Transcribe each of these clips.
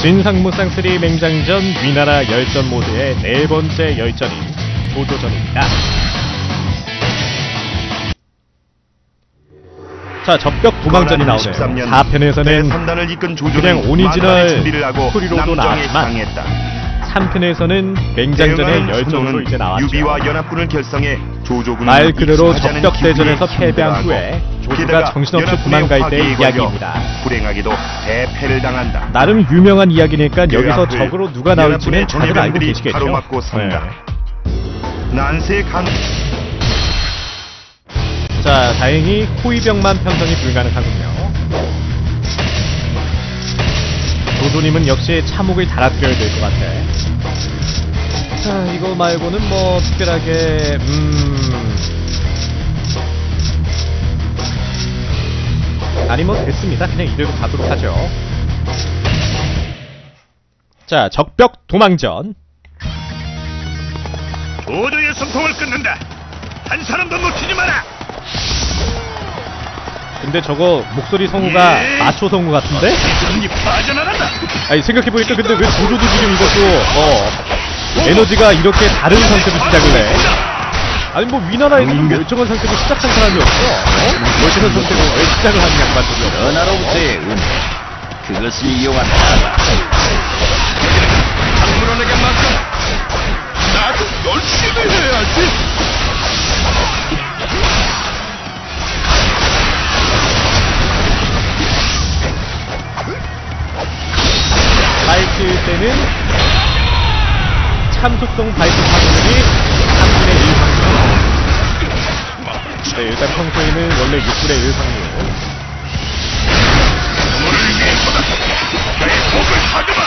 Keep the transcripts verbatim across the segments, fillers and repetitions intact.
진상무쌍 쓰리 맹장전 위나라 열전 모드의 네 번째 열전인 조조전입니다. 자, 적벽 도망전이 나오네요. 사 편에서는 그냥 오리지널 스토리로도 나왔지만 삼 편에서는 맹장전의 열전으로 이제 나왔죠. 말 그대로 적벽 대전에서 패배한 후에 조조가 정신없이 도망갈 때의 이야기입니다. 불행하게도 대패를 당한다. 나름 유명한 이야기니까 여기서 적으로 누가 나올지는 다들 알고 계시겠죠. 네. 난세 강... 자, 다행히 호위병만 편성이 불가능하군요. 조조님은 역시 참혹을 달아드려야 될 것 같아. 자, 이거 말고는 뭐 특별하게 음... 아니 뭐 됐습니다. 그냥 이대로 가도록 하죠. 자, 적벽 도망전. 조조의 숨통을 끊는다. 한 사람도 놓치지 마라. 근데 저거 목소리 성우가 예. 마초 성우 같은데? 손이 빠져나간다. 아니 생각해보니까 근데 왜 조조도 지금 이것도 어 에너지가 이렇게 다른 상태로 시작을 해? 아니 뭐 위나라에서는 멀쩡한 상태로 시작한 사람이 없어. 어? 멀쩡한 상태로 왜 시작을 하는 양반들이야. 전하로부터의 은 그것을 이용한 장문원에게 맡겨. 나도 열심히 해야지. 밝힐 때는 참속성 발표 확률이 삼분의 일 확률. 네, 일단 평소에는 원래 육분의 일 확률. 너를 위해서다. 나의 목을 다듬어.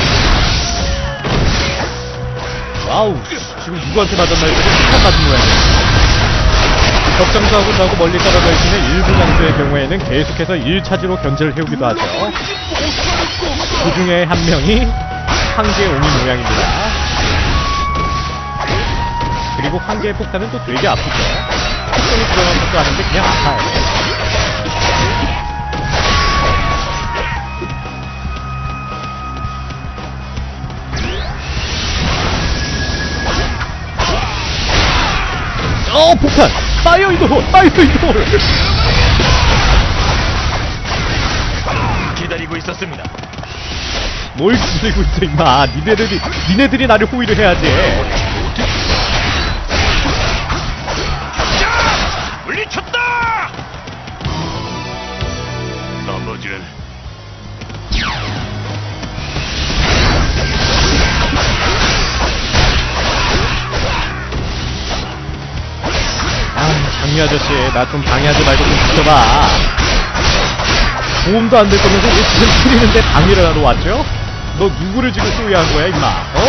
와우, 지금 누구한테 맞았나 이거 폭탄 맞은 모양이야. 격장수하고 나고 멀리 떨어져 있는 일부 장수의 경우에는 계속해서 일 차지로 견제를 해오기도 하죠. 그 중에 한 명이 황제의 옹인 모양입니다. 그리고 황제의 폭탄은 또 되게 아프죠. 폭탄이 들어간 것도 아닌데 그냥 아파요. 어, 폭탄! 파이어 인더 홀! 파이어 인더 홀! 기다리고 있었습니다. 뭘 기다리고 있어 임마. 니네들이 니네들이 나를 호위를 해야지. 자! 물리쳤다! 나머지는 아, 장미 아저씨, 나 좀 방해하지 말고 좀 지켜봐. 도움도 안 될 거면서 왜 지금 틀리는데 방해를 하러 왔죠? 너 누구를 지금 소유한 거야, 임마? 어?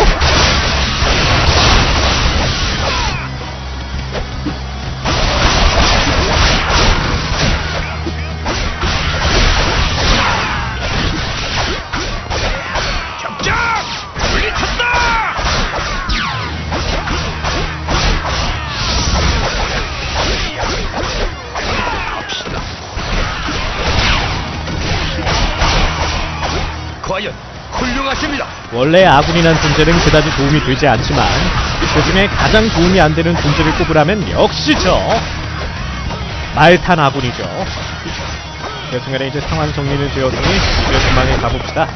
격장! 물리쳤다! 과연 훌륭하십니다. 원래 아군이란 존재는 그다지 도움이 되지 않지만 그 중에 가장 도움이 안 되는 존재를 꼽으라면 역시 저 말탄 아군이죠. 여튼간에 이제 상황 정리는 되었으니 이제 전망에 가봅시다.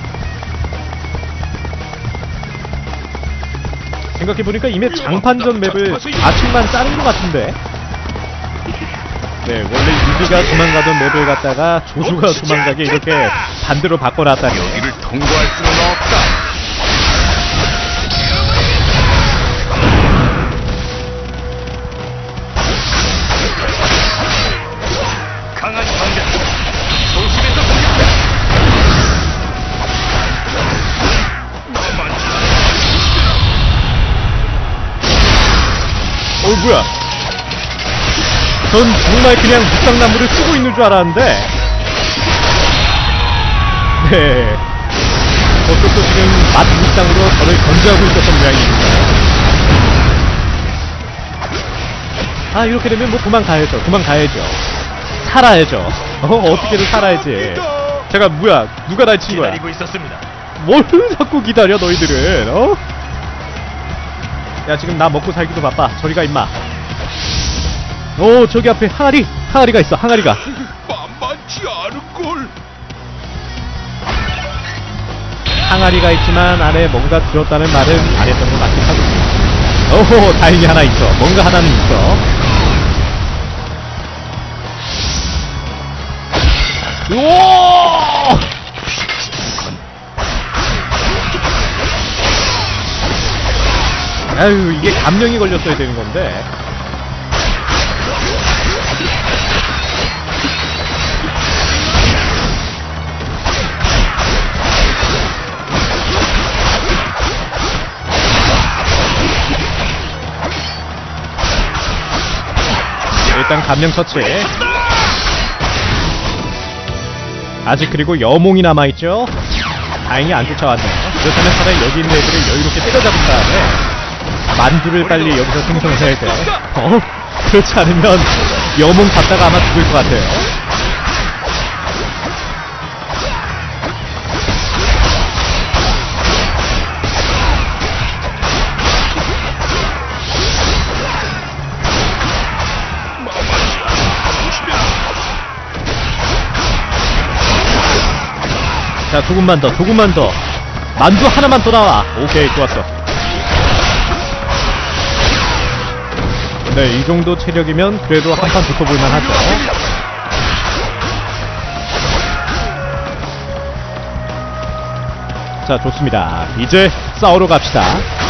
생각해보니까 이미 장판전 맵을 좌측만 짜는 것 같은데. 네, 원래 유비가 도망가던 맵을 갖다가 조조가 도망가게 이렇게 반대로 바꿔놨다니. 여기를 통과할 수는 없다. 강한 방벽. 조심해서 공격해. 어, 뭐야? 전 정말 그냥 묵상나무를 쓰고 있는 줄 알았는데, 네, 저쪽도 지금 맛 묵상으로 저를 견제하고 있었던 모양입니다. 아, 이렇게 되면 뭐 도망가야죠. 도망가야죠. 살아야죠. 어, 어떻게든 살아야지. 제가 뭐야? 누가 날 친 거야? 기다리고 있었습니다. 뭘 자꾸 기다려 너희들은 어? 야 지금 나 먹고 살기도 바빠. 저리가 임마. 오 저기 앞에 항아리 항아리가 있어. 항아리가 만만치 않은걸. 항아리가 있지만 안에 뭔가 들었다는 말은 안 했던 것 같긴 하고. 오호 다행히 하나 있어. 뭔가 하나는 있어. 우와 아유 이게 감령이 걸렸어야 되는 건데. 일단 감령 처치. 아직 그리고 여몽이 남아있죠. 다행히 안 쫓아왔네요. 그렇다면 차라리 여기 있는 애들을 여유롭게 때려잡은 다음에 만두를 빨리 여기서 생성해야 돼. 어? 그렇지 않으면 여몽 잡다가 아마 죽을 것 같아요. 자 조금만 더 조금만 더 만두 하나만 더 나와. 오케이 좋았어. 네 이 정도 체력이면 그래도 한판 붙어볼만 하죠. 자 좋습니다. 이제 싸우러 갑시다.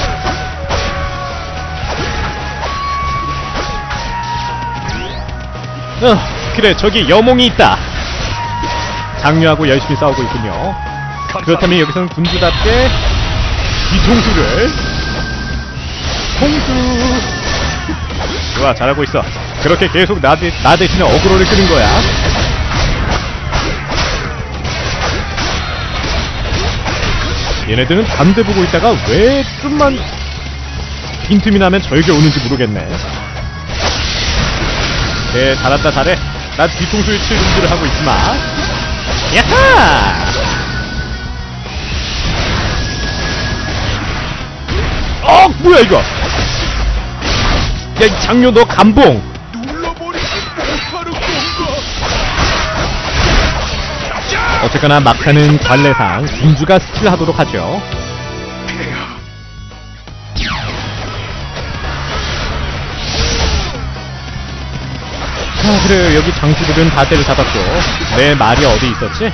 어 그래 저기 여몽이 있다. 장류하고 열심히 싸우고 있군요. 그렇다면 여기서는 군주답게 뒤통수를 통수. 좋아 잘하고 있어. 그렇게 계속 나, 대, 나 대신에 어그로를 끄는 거야. 얘네들은 반대 보고 있다가 왜 좀만 빈틈이 나면 저에게 오는지 모르겠네. 네 잘한다 잘해. 난 뒤통수에 칠 준비를 하고 있지마. 야하! 어 뭐야 이거. 야 이 장료 너 감봉. 눌러버리지 못하는 건가? 어쨌거나 막타는 관례상 군주가 스틸하도록 하죠. 아 그래 여기 장수들은 다 때려잡았고 내 말이 어디 있었지?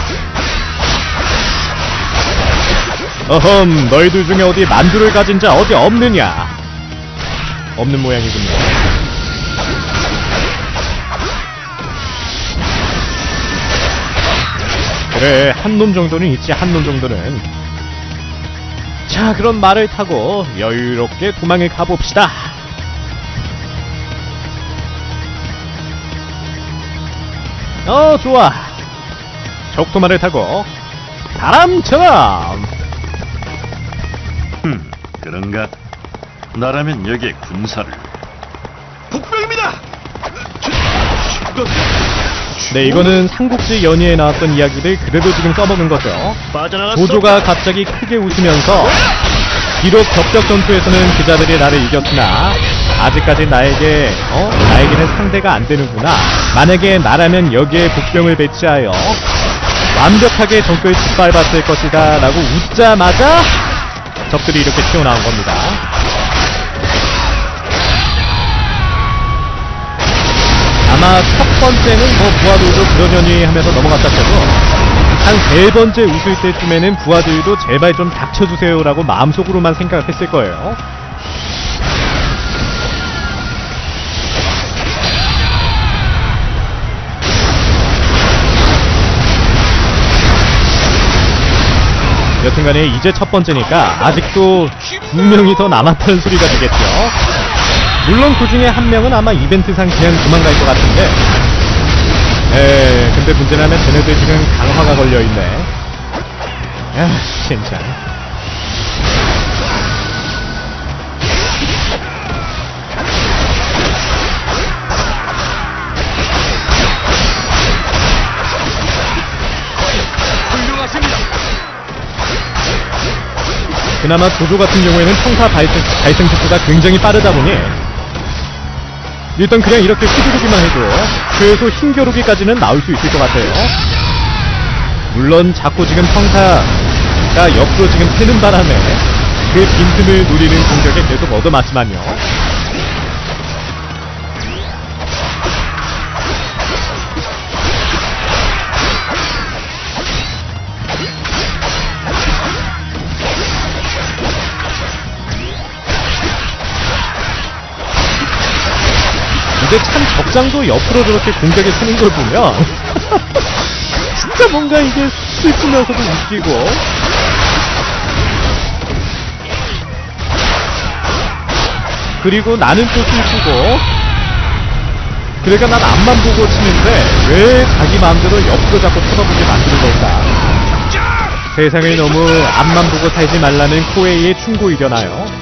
어흠 너희들 중에 어디 만두를 가진 자 어디 없느냐? 없는 모양이군요. 그래 한 놈 정도는 있지. 한 놈 정도는. 자 그럼 말을 타고 여유롭게 도망을 가봅시다. 어 좋아. 적토마를 타고 바람처럼. 음 그런가? 나라면 여기에 군사를. 북병입니다. 네 이거는 삼국지 연의에 나왔던 이야기를 그대로 지금 써먹은 거죠. 조조가 갑자기 크게 웃으면서 비록 격적 전투에서는 그자들이 나를 이겼으나 아직까지 나에게 어 나에게는 상대가 안 되는구나. 만약에 나라면 여기에 북병을 배치하여 완벽하게 적을 짓밟았을 것이다 라고 웃자마자 적들이 이렇게 튀어나온 겁니다. 아마 첫 번째는 뭐 부하들도 그러려니 하면서 넘어갔다 쳐도 한 세 번째 웃을 때쯤에는 부하들도 제발 좀 닥쳐주세요 라고 마음속으로만 생각했을 거예요. 여튼간에 이제 첫 번째니까 아직도 두 명이 더 남았다는 소리가 되겠죠. 물론 그 중에 한 명은 아마 이벤트상 그냥 도망갈 것 같은데, 에 근데 문제라면 쟤네들 지금 강화가 걸려있네. 아 진짜. 그나마 조조 같은 경우에는 평타 발생, 발생 속도가 굉장히 빠르다 보니 일단 그냥 이렇게 휘두르기만 해도 최소 힘겨루기까지는 나올 수 있을 것 같아요. 물론 자꾸 지금 평타가 옆으로 지금 새는 바람에 그 빈틈을 노리는 공격에 계속 얻어맞지만요. 근데 참 적장도 옆으로 저렇게 공격에 서는 걸 보면 진짜 뭔가 이게 슬프면서도 웃기고 그리고 나는 또 슬프고 그러니까 난 앞만 보고 치는데 왜 자기 마음대로 옆으로 자꾸 쳐다보게 만드는 걸까. 세상을 너무 앞만 보고 살지 말라는 코에이의 충고이려나요.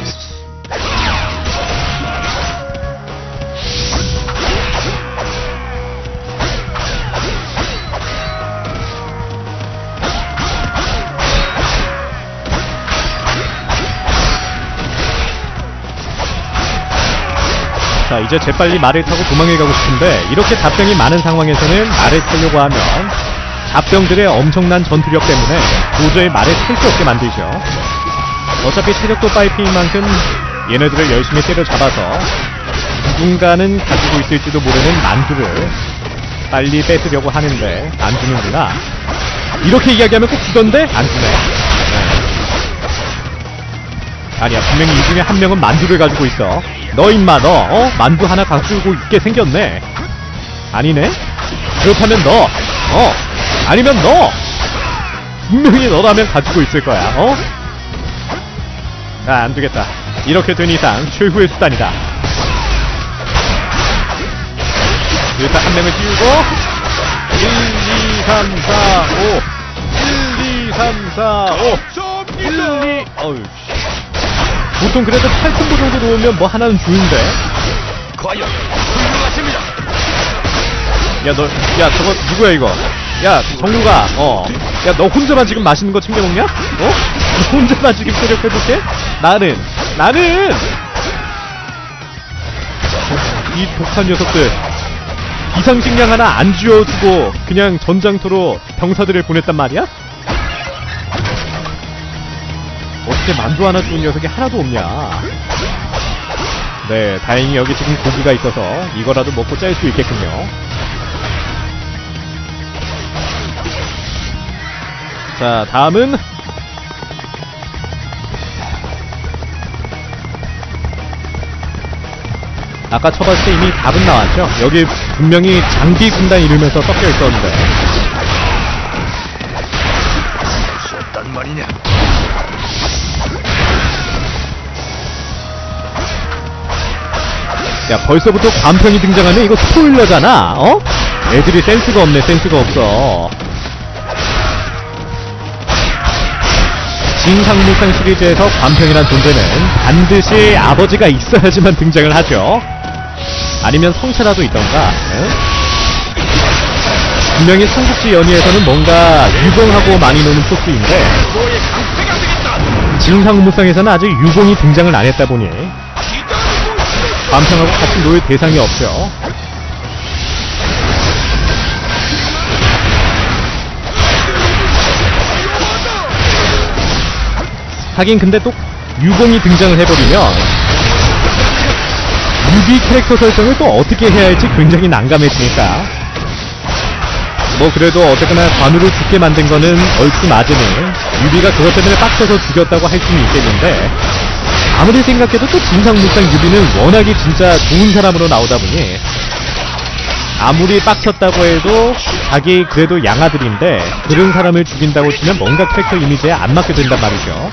자, 이제 재빨리 말을 타고 도망을 가고 싶은데 이렇게 잡병이 많은 상황에서는 말을 타려고 하면 잡병들의 엄청난 전투력 때문에 도저히 말을 탈 수 없게 만들죠. 어차피 체력도 파이프인 만큼 얘네들을 열심히 때려잡아서 누군가는 가지고 있을지도 모르는 만두를 빨리 뺏으려고 하는데 안 주는구나. 이렇게 이야기하면 꼭 주던데? 안 주네. 네. 아니야, 분명히 이 중에 한 명은 만두를 가지고 있어. 너 임마 너 어? 만두 하나 가지고 있게 생겼네. 아니네? 그렇다면 너 어? 아니면 너 분명히 너라면 가지고 있을 거야. 어? 아, 안되겠다. 이렇게 된 이상 최후의 수단이다. 일단 한 명을 띄우고 일, 이, 삼, 사, 오 일, 이, 삼, 사, 오 일, 이 어휴 보통 그래도 팔 콤보 정도 놓으면 뭐 하나는 주는데. 과연 훌륭하십니다. 야, 너, 야, 저거 누구야 이거? 야, 정루가, 어, 야, 너 혼자만 지금 맛있는 거 챙겨 먹냐? 어? 너 혼자만 지금 체력회복해? 나는, 나는 이 독한 녀석들 비상식량 하나 안 쥐어주고 그냥 전장터로 병사들을 보냈단 말이야? 어떻게 만두 하나 주는 녀석이 하나도 없냐. 네, 다행히 여기 지금 고기가 있어서 이거라도 먹고 짤 수 있겠군요. 자, 다음은 아까 쳐봤을 때 이미 답은 나왔죠. 여기 분명히 장비 군단 이러면서 섞여 있었는데 어떤 말이냐. 야, 벌써부터 관평이 등장하면 이거 스포일러잖아. 어? 애들이 센스가 없네. 센스가 없어. 진상무상 시리즈에서 관평이란 존재는 반드시 아버지가 있어야지만 등장을 하죠. 아니면 성체라도 있던가. 에? 분명히 삼국지 연의에서는 뭔가 유공하고 많이 노는 포스인데 진상무상에서는 아직 유공이 등장을 안 했다 보니 관평하고 같이 놀 대상이 없죠. 하긴 근데 또 유공이 등장을 해버리면 유비 캐릭터 설정을 또 어떻게 해야 할지 굉장히 난감해지니까 뭐 그래도 어쨌거나 관우를 죽게 만든 거는 얼추 맞으니 유비가 그것 때문에 빡쳐서 죽였다고 할 수는 있겠는데 아무리 생각해도 또 진상무상 유비는 워낙에 진짜 좋은 사람으로 나오다 보니 아무리 빡쳤다고 해도 자기 그래도 양아들인데 그런 사람을 죽인다고 치면 뭔가 캐릭터 이미지에 안 맞게 된단 말이죠.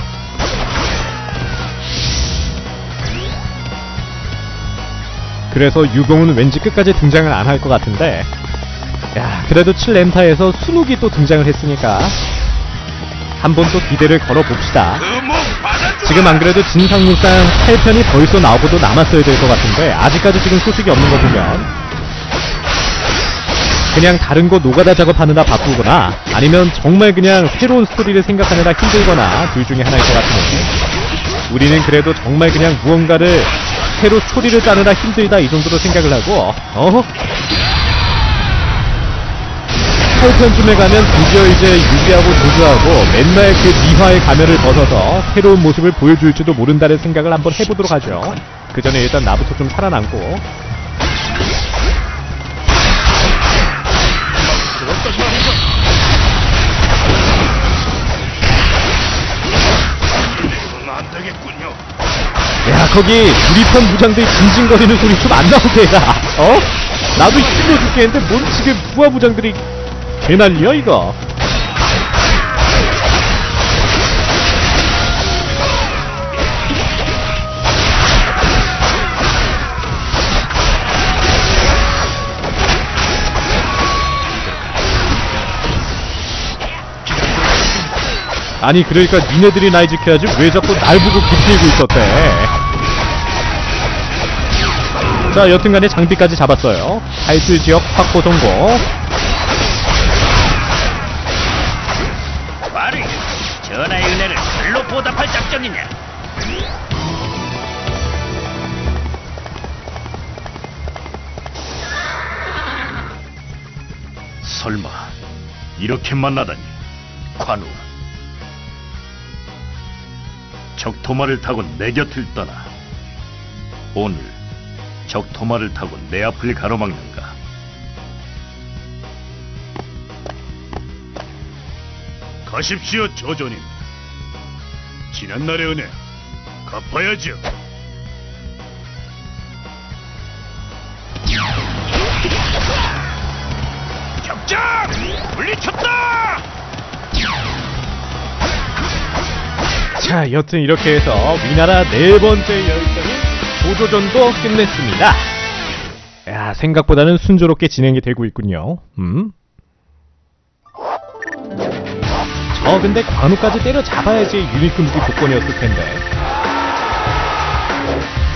그래서 유공은 왠지 끝까지 등장을 안 할 것 같은데 야, 그래도 칠 렌타에서 순욱이 또 등장을 했으니까 한번 또 기대를 걸어봅시다. 지금 안 그래도 진상무상 팔 편이 벌써 나오고도 남았어야 될 것 같은데 아직까지 지금 소식이 없는 거 보면 그냥 다른 거 노가다 작업하느라 바쁘거나 아니면 정말 그냥 새로운 스토리를 생각하느라 힘들거나 둘 중에 하나일 것 같은데 우리는 그래도 정말 그냥 무언가를 새로 스토리를 짜느라 힘들다 이 정도로 생각을 하고 어? 팔 편쯤에 가면 드디어 이제 유비하고 조조하고 맨날 그 미화의 가면을 벗어서 새로운 모습을 보여줄지도 모른다는 생각을 한번 해보도록 하죠. 그 전에 일단 나부터 좀 살아남고. 안 되겠군요. 야, 거기 두리판 무장들이 징징거리는 소리 좀 안 나오게 해라. 어? 나도 힘들어 죽겠는데 뭔 지금 부하 무장들이 개난리야 이거. 아니 그러니까 니네들이 날 지켜야지 왜 자꾸 날 보고 기필고 있었대. 자, 여튼간에 장비까지 잡았어요. 타이틀 지역 확보 성공. 말이 전하의 은혜를 글로 보답할 작전이냐? 설마 이렇게 만나다니. 관우, 적토마를 타고 내 곁을 떠나 오늘 적토마를 타고 내 앞을 가로막는가? 가십시오, 조조님. 지난날의 은혜 갚아야죠. 격장! 물리쳤다! 자, 여튼 이렇게 해서 위나라 네 번째 열전인 조조전도 끝냈습니다. 야, 생각보다는 순조롭게 진행이 되고 있군요. 음? 저 근데 관우까지 때려잡아야지 유닛 금지 조건이었을 텐데.